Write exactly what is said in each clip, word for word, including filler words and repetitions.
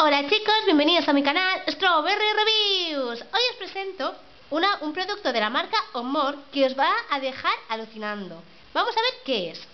Hola chicos, bienvenidos a mi canal Strawberry Reviews. Hoy os presento una, un producto de la marca Onmore que os va a dejar alucinando. Vamos a ver qué es.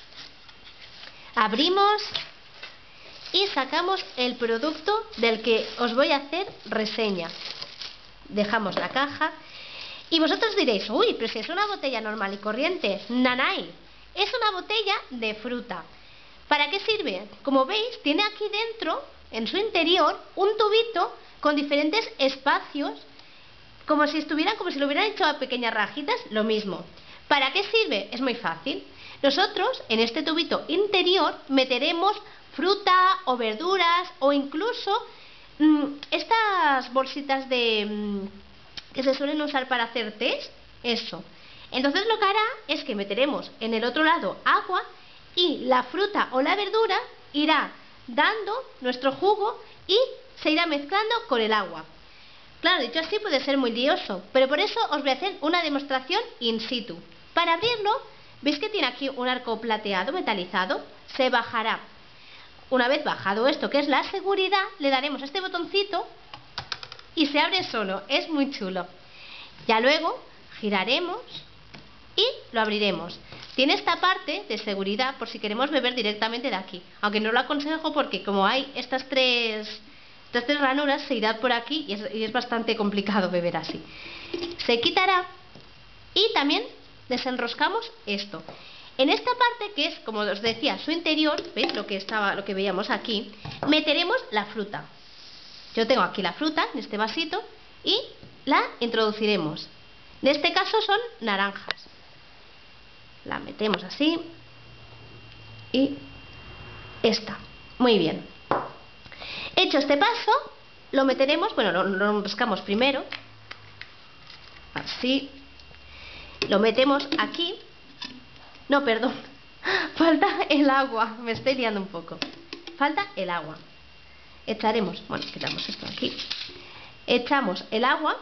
Abrimos y sacamos el producto del que os voy a hacer reseña. Dejamos la caja y vosotros diréis, uy, pero si es una botella normal y corriente. Nanay, es una botella de fruta. ¿Para qué sirve? Como veis, tiene aquí dentro, en su interior, un tubito con diferentes espacios, como si estuvieran, como si lo hubieran hecho a pequeñas rajitas, lo mismo. ¿Para qué sirve? Es muy fácil. Nosotros, en este tubito interior, meteremos fruta o verduras o incluso mmm, estas bolsitas de mmm, que se suelen usar para hacer test, eso. Entonces lo que hará es que meteremos en el otro lado agua y la fruta o la verdura irá dando nuestro jugo y se irá mezclando con el agua. Claro, dicho así puede ser muy lioso, pero por eso os voy a hacer una demostración in situ. Para abrirlo, veis que tiene aquí un arco plateado metalizado, se bajará. Una vez bajado esto, que es la seguridad, le daremos a este botoncito y se abre solo, es muy chulo. Ya luego giraremos y lo abriremos. Tiene esta parte de seguridad por si queremos beber directamente de aquí, aunque no lo aconsejo porque como hay estas tres, estas tres ranuras se irá por aquí y es, y es bastante complicado beber así. Se quitará y también desenroscamos esto. En esta parte, que es, como os decía, su interior, ¿veis lo que estaba, lo que veíamos aquí? Meteremos la fruta. Yo tengo aquí la fruta en este vasito y la introduciremos. En este caso son naranjas. La metemos así y esta. Muy bien. Hecho este paso, lo meteremos, bueno, lo, lo enroscamos primero. Así. Lo metemos aquí. No, perdón. Falta el agua. Me estoy liando un poco. Falta el agua. Echaremos, bueno, quitamos esto de aquí. Echamos el agua.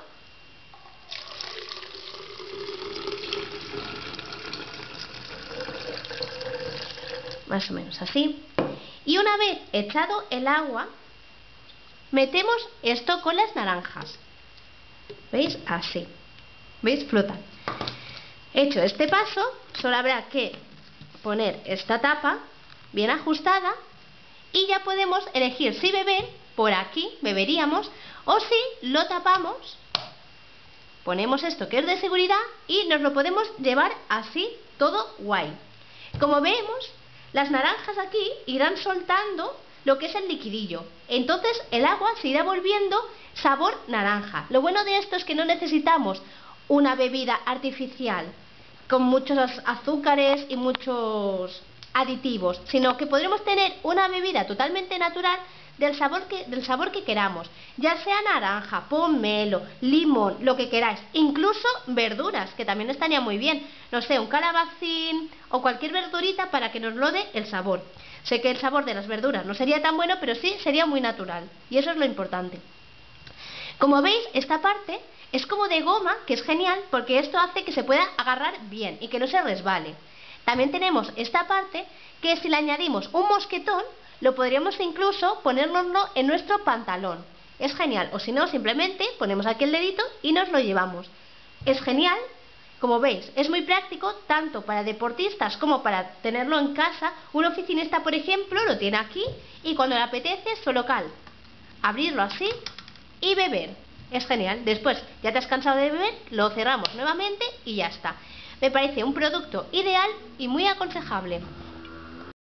Más o menos así. Y una vez echado el agua, metemos esto con las naranjas. ¿Veis? Así. ¿Veis? Flotan. Hecho este paso, solo habrá que poner esta tapa bien ajustada y ya podemos elegir si beber, por aquí beberíamos, o si lo tapamos, ponemos esto que es de seguridad y nos lo podemos llevar así, todo guay. Como vemos, las naranjas aquí irán soltando lo que es el liquidillo. Entonces el agua se irá volviendo sabor naranja. Lo bueno de esto es que no necesitamos una bebida artificial con muchos azúcares y muchos aditivos, sino que podremos tener una bebida totalmente natural del sabor que, del sabor que queramos, ya sea naranja, pomelo, limón, lo que queráis, incluso verduras, que también estaría muy bien, no sé, un calabacín o cualquier verdurita para que nos lo dé el sabor. Sé que el sabor de las verduras no sería tan bueno, pero sí sería muy natural, y eso es lo importante. Como veis, esta parte es como de goma, que es genial, porque esto hace que se pueda agarrar bien y que no se resbale. También tenemos esta parte que si le añadimos un mosquetón, lo podríamos incluso ponérnoslo en nuestro pantalón. Es genial, o si no, simplemente ponemos aquí el dedito y nos lo llevamos. Es genial, como veis, es muy práctico tanto para deportistas como para tenerlo en casa. Un oficinista, por ejemplo, lo tiene aquí y cuando le apetece, solo cal abrirlo así y beber. Es genial. Después, ya te has cansado de beber, lo cerramos nuevamente y ya está. Me parece un producto ideal y muy aconsejable.